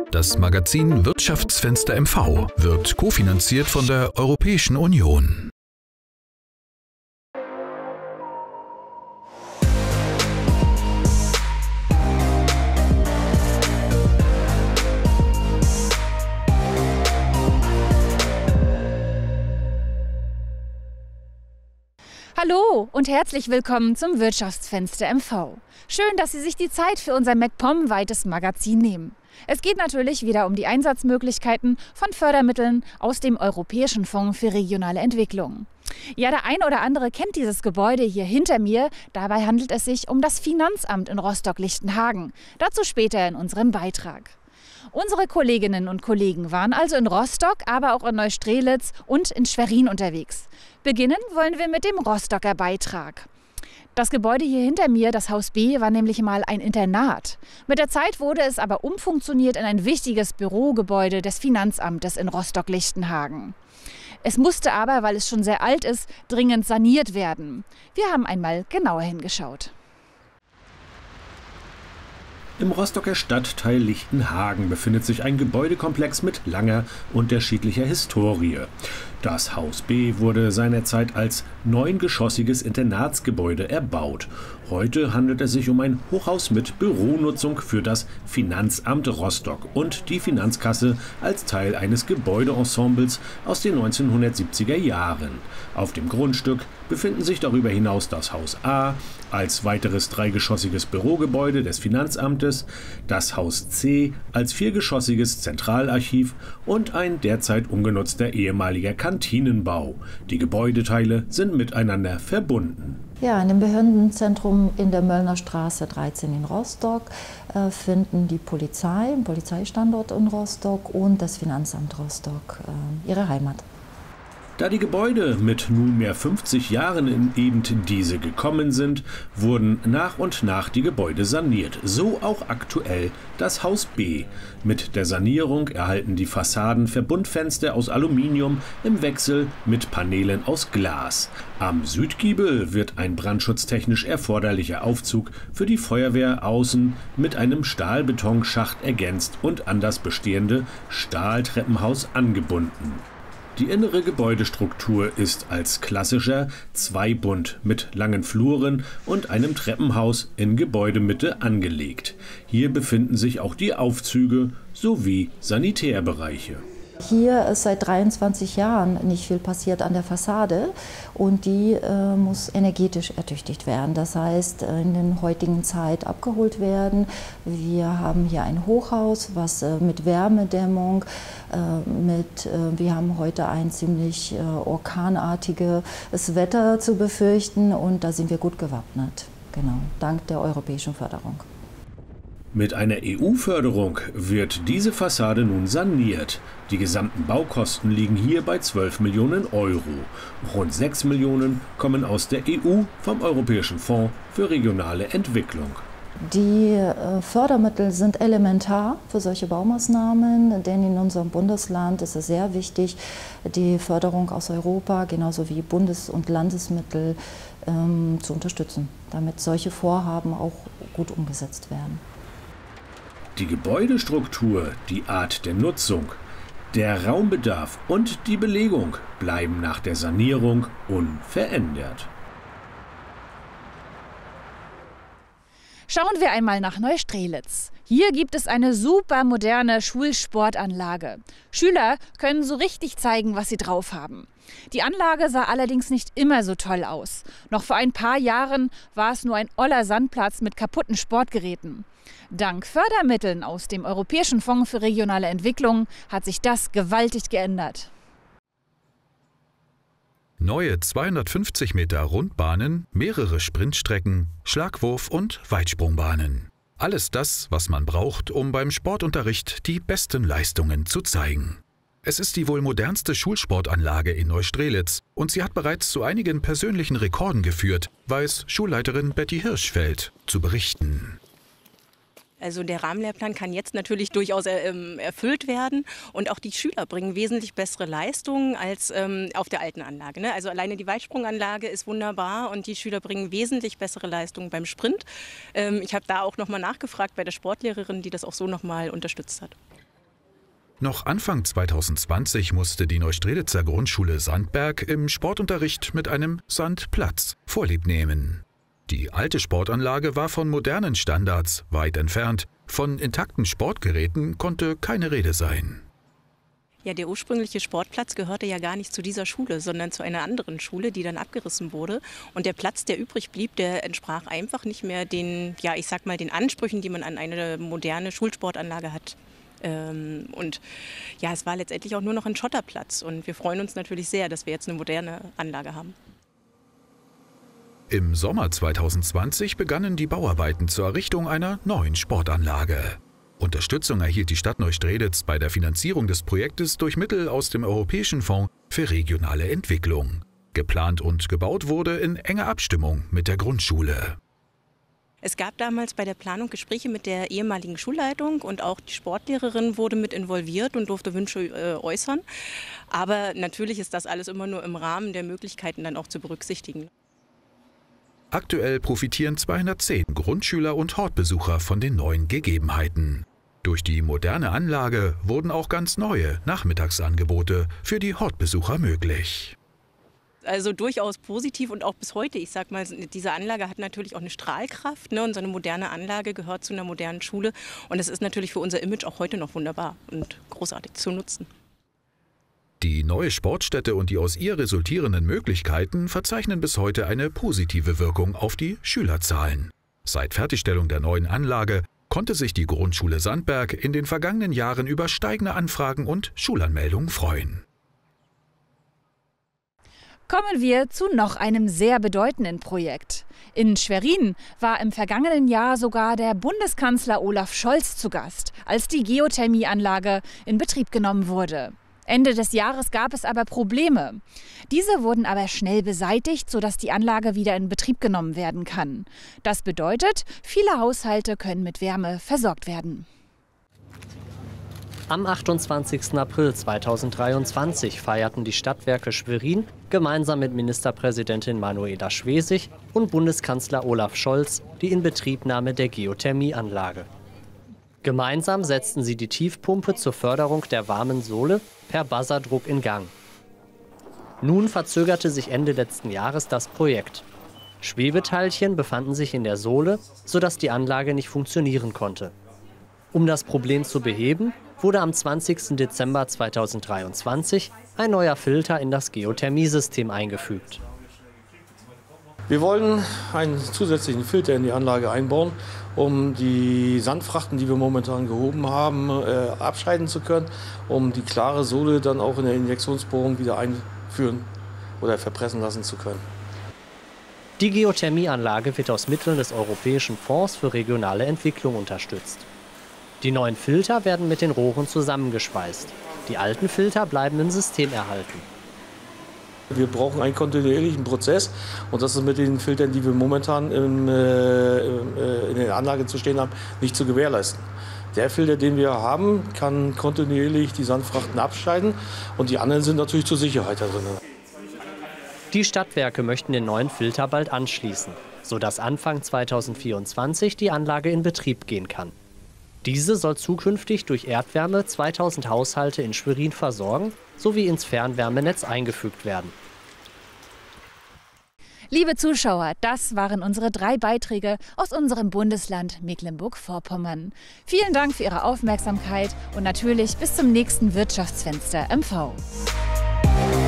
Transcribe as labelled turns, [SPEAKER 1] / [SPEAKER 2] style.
[SPEAKER 1] Das Magazin Wirtschaftsfenster MV wird kofinanziert von der Europäischen Union.
[SPEAKER 2] Hallo und herzlich willkommen zum Wirtschaftsfenster MV. Schön, dass Sie sich die Zeit für unser MacPom-weites Magazin nehmen. Es geht natürlich wieder um die Einsatzmöglichkeiten von Fördermitteln aus dem Europäischen Fonds für regionale Entwicklung. Ja, der ein oder andere kennt dieses Gebäude hier hinter mir. Dabei handelt es sich um das Finanzamt in Rostock-Lichtenhagen. Dazu später in unserem Beitrag. Unsere Kolleginnen und Kollegen waren also in Rostock, aber auch in Neustrelitz und in Schwerin unterwegs. Beginnen wollen wir mit dem Rostocker Beitrag. Das Gebäude hier hinter mir, das Haus B, war nämlich mal ein Internat. Mit der Zeit wurde es aber umfunktioniert in ein wichtiges Bürogebäude des Finanzamtes in Rostock-Lichtenhagen. Es musste aber, weil es schon sehr alt ist, dringend saniert werden. Wir haben einmal genauer hingeschaut.
[SPEAKER 3] Im Rostocker Stadtteil Lichtenhagen befindet sich ein Gebäudekomplex mit langer unterschiedlicher Historie. Das Haus B wurde seinerzeit als 9-geschossiges Internatsgebäude erbaut. Heute handelt es sich um ein Hochhaus mit Büronutzung für das Finanzamt Rostock und die Finanzkasse als Teil eines Gebäudeensembles aus den 1970er Jahren. Auf dem Grundstück befinden sich darüber hinaus das Haus A als weiteres 3-geschossiges Bürogebäude des Finanzamtes, das Haus C als 4-geschossiges Zentralarchiv und ein derzeit ungenutzter ehemaliger Kantinenbau. Die Gebäudeteile sind miteinander verbunden.
[SPEAKER 4] Ja, in dem Behördenzentrum in der Möllner Straße 13 in Rostock finden die Polizei, ein Polizeistandort in Rostock und das Finanzamt Rostock ihre Heimat.
[SPEAKER 3] Da die Gebäude mit nunmehr 50 Jahren in eben diese gekommen sind, wurden nach und nach die Gebäude saniert. So auch aktuell das Haus B. Mit der Sanierung erhalten die Fassaden Verbundfenster aus Aluminium im Wechsel mit Paneelen aus Glas. Am Südgiebel wird ein brandschutztechnisch erforderlicher Aufzug für die Feuerwehr außen mit einem Stahlbetonschacht ergänzt und an das bestehende Stahltreppenhaus angebunden. Die innere Gebäudestruktur ist als klassischer Zweibund mit langen Fluren und einem Treppenhaus in Gebäudemitte angelegt. Hier befinden sich auch die Aufzüge sowie Sanitärbereiche.
[SPEAKER 4] Hier ist seit 23 Jahren nicht viel passiert an der Fassade und die muss energetisch ertüchtigt werden. Das heißt, in der heutigen Zeit abgeholt werden. Wir haben hier ein Hochhaus, was mit Wärmedämmung, wir haben heute ein ziemlich orkanartiges Wetter zu befürchten und da sind wir gut gewappnet. Genau, dank der europäischen Förderung.
[SPEAKER 3] Mit einer EU-Förderung wird diese Fassade nun saniert. Die gesamten Baukosten liegen hier bei 12 Millionen Euro. Rund 6 Millionen kommen aus der EU vom Europäischen Fonds für regionale Entwicklung.
[SPEAKER 4] Die Fördermittel sind elementar für solche Baumaßnahmen, denn in unserem Bundesland ist es sehr wichtig, die Förderung aus Europa genauso wie Bundes- und Landesmittel zu unterstützen, damit solche Vorhaben auch gut umgesetzt werden.
[SPEAKER 3] Die Gebäudestruktur, die Art der Nutzung, der Raumbedarf und die Belegung bleiben nach der Sanierung unverändert.
[SPEAKER 2] Schauen wir einmal nach Neustrelitz. Hier gibt es eine super moderne Schulsportanlage. Schüler können so richtig zeigen, was sie drauf haben. Die Anlage sah allerdings nicht immer so toll aus. Noch vor ein paar Jahren war es nur ein oller Sandplatz mit kaputten Sportgeräten. Dank Fördermitteln aus dem Europäischen Fonds für regionale Entwicklung hat sich das gewaltig geändert.
[SPEAKER 1] Neue 250 Meter Rundbahnen, mehrere Sprintstrecken, Schlagwurf- und Weitsprungbahnen. Alles das, was man braucht, um beim Sportunterricht die besten Leistungen zu zeigen. Es ist die wohl modernste Schulsportanlage in Neustrelitz und sie hat bereits zu einigen persönlichen Rekorden geführt, weiß Schulleiterin Betty Hirschfeld zu berichten.
[SPEAKER 5] Also der Rahmenlehrplan kann jetzt natürlich durchaus erfüllt werden und auch die Schüler bringen wesentlich bessere Leistungen als auf der alten Anlage. Ne? Also alleine die Weitsprunganlage ist wunderbar und die Schüler bringen wesentlich bessere Leistungen beim Sprint. Ich habe da auch nochmal nachgefragt bei der Sportlehrerin, die das auch so nochmal unterstützt hat.
[SPEAKER 1] Noch Anfang 2020 musste die Neustrelitzer Grundschule Sandberg im Sportunterricht mit einem Sandplatz Vorlieb nehmen. Die alte Sportanlage war von modernen Standards weit entfernt. Von intakten Sportgeräten konnte keine Rede sein.
[SPEAKER 5] Ja, der ursprüngliche Sportplatz gehörte ja gar nicht zu dieser Schule, sondern zu einer anderen Schule, die dann abgerissen wurde. Und der Platz, der übrig blieb, der entsprach einfach nicht mehr den, ja, ich sag mal, den Ansprüchen, die man an eine moderne Schulsportanlage hat. Und ja, es war letztendlich auch nur noch ein Schotterplatz. Und wir freuen uns natürlich sehr, dass wir jetzt eine moderne Anlage haben.
[SPEAKER 1] Im Sommer 2020 begannen die Bauarbeiten zur Errichtung einer neuen Sportanlage. Unterstützung erhielt die Stadt Neustrelitz bei der Finanzierung des Projektes durch Mittel aus dem Europäischen Fonds für regionale Entwicklung. Geplant und gebaut wurde in enger Abstimmung mit der Grundschule.
[SPEAKER 5] Es gab damals bei der Planung Gespräche mit der ehemaligen Schulleitung und auch die Sportlehrerin wurde mit involviert und durfte Wünsche äußern. Aber natürlich ist das alles immer nur im Rahmen der Möglichkeiten dann auch zu berücksichtigen.
[SPEAKER 1] Aktuell profitieren 210 Grundschüler und Hortbesucher von den neuen Gegebenheiten. Durch die moderne Anlage wurden auch ganz neue Nachmittagsangebote für die Hortbesucher möglich.
[SPEAKER 5] Also durchaus positiv und auch bis heute. Ich sag mal, diese Anlage hat natürlich auch eine Strahlkraft, ne? Und so eine moderne Anlage gehört zu einer modernen Schule. Und es ist natürlich für unser Image auch heute noch wunderbar und großartig zu nutzen.
[SPEAKER 1] Die neue Sportstätte und die aus ihr resultierenden Möglichkeiten verzeichnen bis heute eine positive Wirkung auf die Schülerzahlen. Seit Fertigstellung der neuen Anlage konnte sich die Grundschule Sandberg in den vergangenen Jahren über steigende Anfragen und Schulanmeldungen freuen.
[SPEAKER 2] Kommen wir zu noch einem sehr bedeutenden Projekt. In Schwerin war im vergangenen Jahr sogar der Bundeskanzler Olaf Scholz zu Gast, als die Geothermieanlage in Betrieb genommen wurde. Ende des Jahres gab es aber Probleme. Diese wurden aber schnell beseitigt, sodass die Anlage wieder in Betrieb genommen werden kann. Das bedeutet, viele Haushalte können mit Wärme versorgt werden.
[SPEAKER 6] Am 28. April 2023 feierten die Stadtwerke Schwerin gemeinsam mit Ministerpräsidentin Manuela Schwesig und Bundeskanzler Olaf Scholz die Inbetriebnahme der Geothermieanlage. Gemeinsam setzten sie die Tiefpumpe zur Förderung der warmen Sohle per Buzzerdruck in Gang. Nun verzögerte sich Ende letzten Jahres das Projekt. Schwebeteilchen befanden sich in der Sohle, sodass die Anlage nicht funktionieren konnte. Um das Problem zu beheben, wurde am 20. Dezember 2023 ein neuer Filter in das Geothermiesystem eingefügt.
[SPEAKER 7] Wir wollen einen zusätzlichen Filter in die Anlage einbauen, um die Sandfrachten, die wir momentan gehoben haben, abscheiden zu können, um die klare Sohle dann auch in der Injektionsbohrung wieder einführen oder verpressen lassen zu können.
[SPEAKER 6] Die Geothermieanlage wird aus Mitteln des Europäischen Fonds für regionale Entwicklung unterstützt. Die neuen Filter werden mit den Rohren zusammengeschweißt. Die alten Filter bleiben im System erhalten.
[SPEAKER 7] Wir brauchen einen kontinuierlichen Prozess und das ist mit den Filtern, die wir momentan in der Anlage zu stehen haben, nicht zu gewährleisten. Der Filter, den wir haben, kann kontinuierlich die Sandfrachten abscheiden und die anderen sind natürlich zur Sicherheit da drin.
[SPEAKER 6] Die Stadtwerke möchten den neuen Filter bald anschließen, sodass Anfang 2024 die Anlage in Betrieb gehen kann. Diese soll zukünftig durch Erdwärme 2000 Haushalte in Schwerin versorgen sowie ins Fernwärmenetz eingefügt werden.
[SPEAKER 2] Liebe Zuschauer, das waren unsere 3 Beiträge aus unserem Bundesland Mecklenburg-Vorpommern. Vielen Dank für Ihre Aufmerksamkeit und natürlich bis zum nächsten Wirtschaftsfenster MV.